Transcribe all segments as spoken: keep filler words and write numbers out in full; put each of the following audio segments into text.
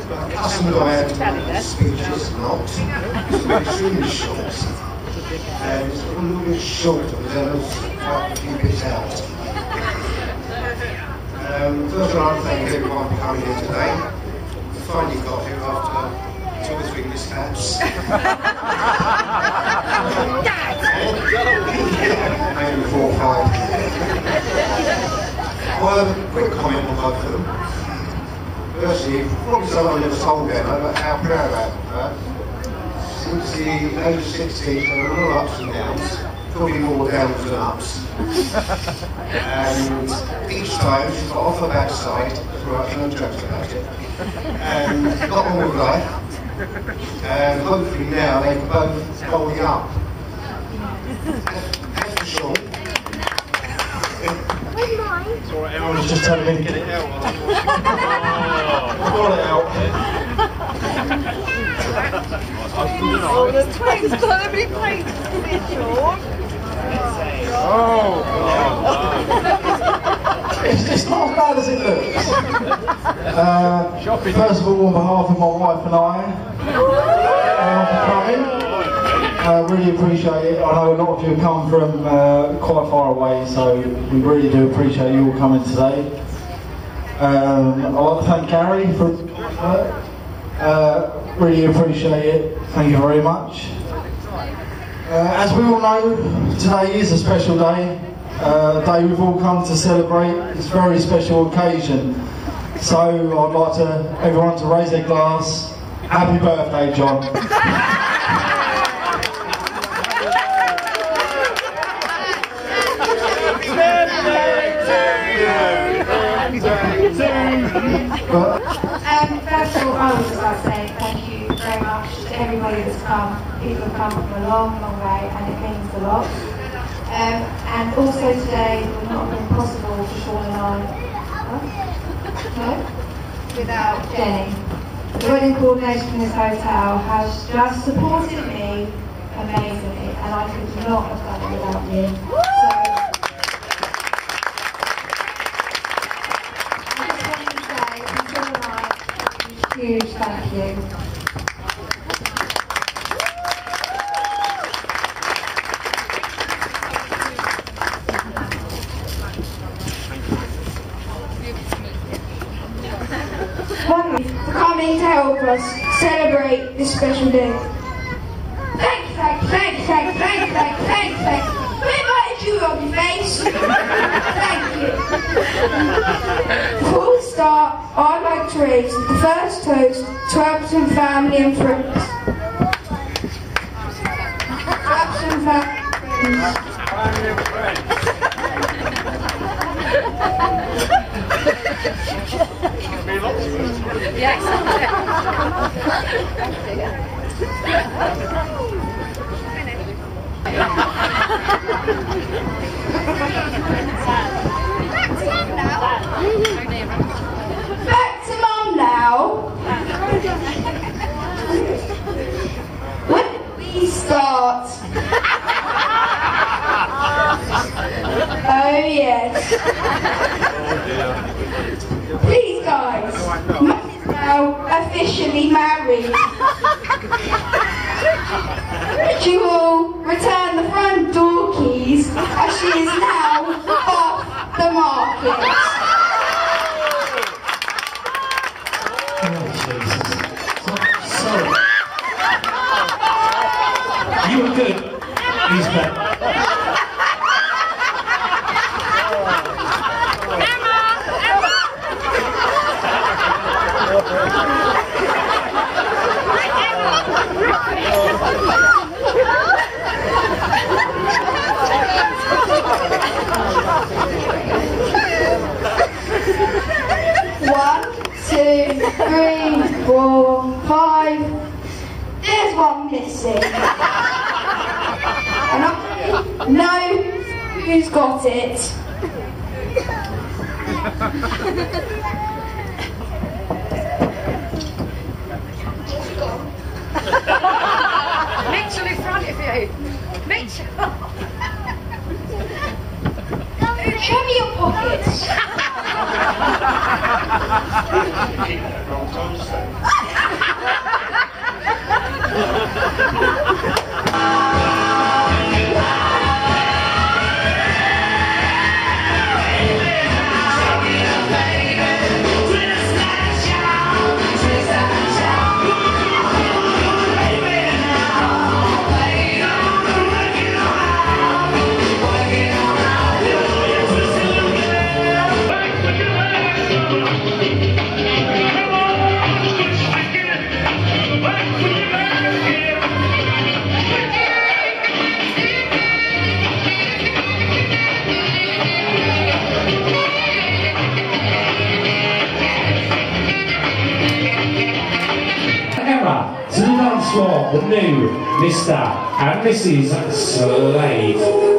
But custom diet speech is not. It's extremely short. And it's a little bit short, but there's quite a few bits out. Um, first of all, I thank everyone for coming here today. I finally got here after two or three mishaps. Maybe four or five. Well, a quick comment on both of them. Firstly, probably someone never told Emma, but how proud I am of her. Since the age of sixteen, there were a lot of ups and downs, probably more downs than ups. And each time she got off her backside, right, no jokes about it, and got on with life. And hopefully now they can both holding up. That's for sure. It's alright, everyone's just telling me to get it out. Pull it out. Oh, the twins got so many plates to be short. Oh! It's, it's not as bad as it looks. Uh, first of all, on behalf of my wife and I, uh, for coming. I uh, really appreciate it. I know a lot of you have come from uh, quite far away, so we really do appreciate you all coming today. Um, I want to thank Gary for his work. Uh, really appreciate it. Thank you very much. Uh, as we all know, today is a special day. Uh, a day we've all come to celebrate this very special occasion. So I'd like to everyone to raise their glass. Happy birthday, John. Um, first of all, I would just like to say thank you very much to everybody that's come. People have come from a long, long way, and it means a lot. Um, and also today, it would not have been possible for Sean and I, no, without Jenny. The wedding coordinator from this hotel has just supported me amazingly, and I could not have done it without you. So, huge thank you. For coming to help us celebrate this special day. Thank you, thank you, thank you, thank you, thank you, thank you, thank you, thank you. We invited you on your face. Thank you. Before we start, I'd like to raise the first toast to Upton family and friends. Upton family and friends. Yes. Back to Mum now. When we start. Oh yes. Please guys, Mum is now officially married. She will return the front door keys as she is now off the market. Oh, Jesus. Sorry. You were good. He's back. One, two, three, four, five. There's one missing. And I know who's got it. Mitchell in front of you. Mitchell. Show me your pockets. camera to the dance floor, the new Mister and Missus Slade.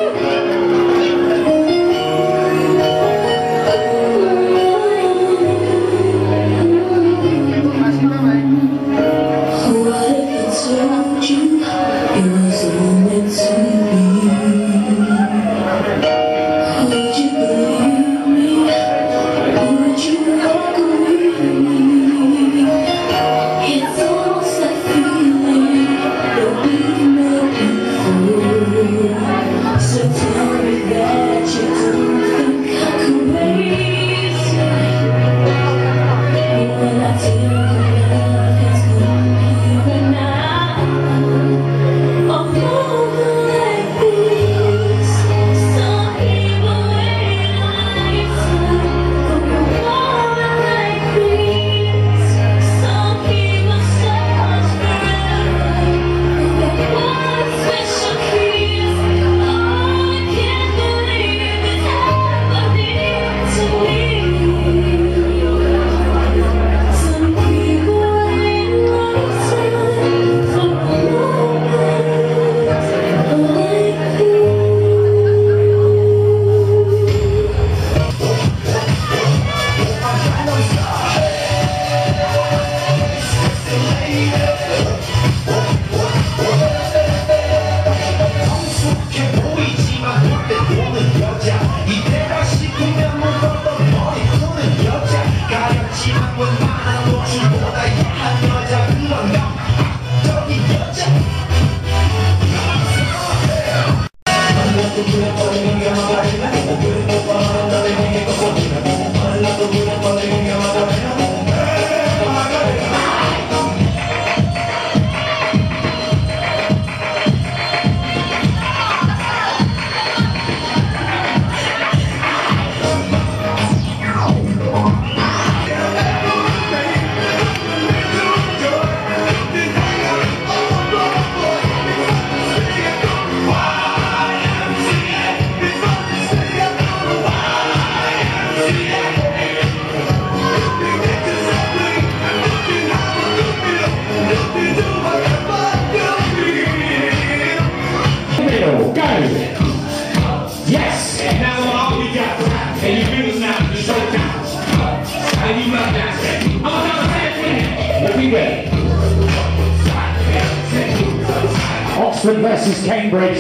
Oxford versus Cambridge.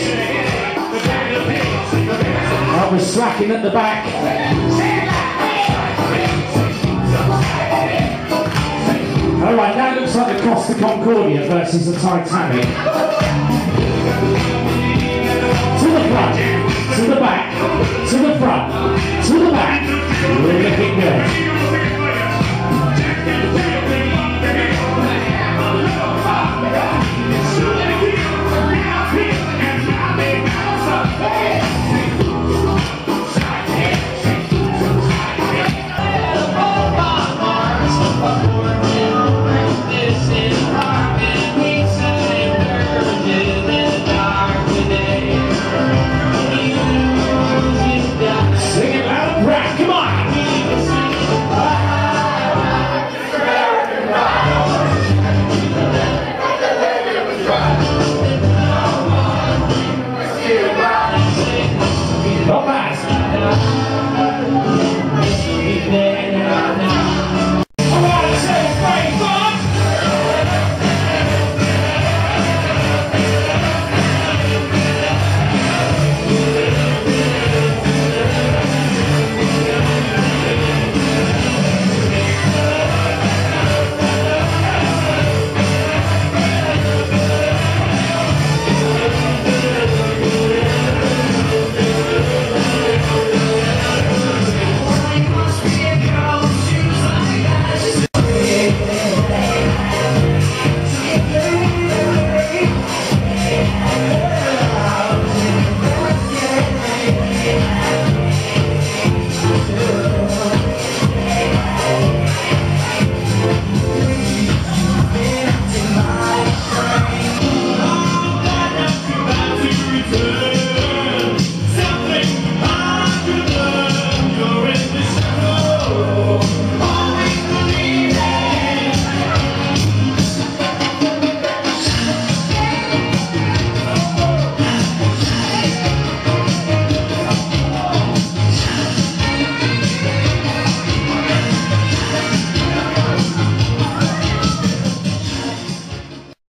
That was slacking at the back. Alright, that looks like the Costa Concordia versus the Titanic. To the front, to the back, to the front, to the back. Really looking good.